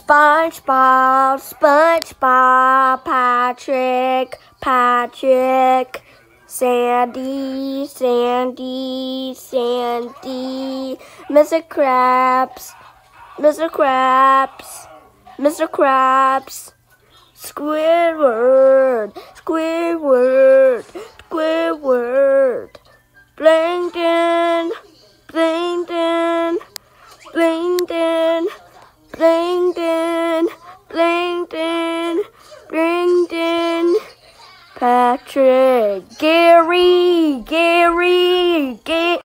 SpongeBob SpongeBob Patrick Patrick. Sandy, Sandy, Sandy. Mr. Krabs, Mr. Krabs, Mr. Krabs. Squidward, Squidward, Squidward. Plankton, Plankton, Plankton, Plankton, Plankton, Plankton. Patrick, Gary, Gary, Gary.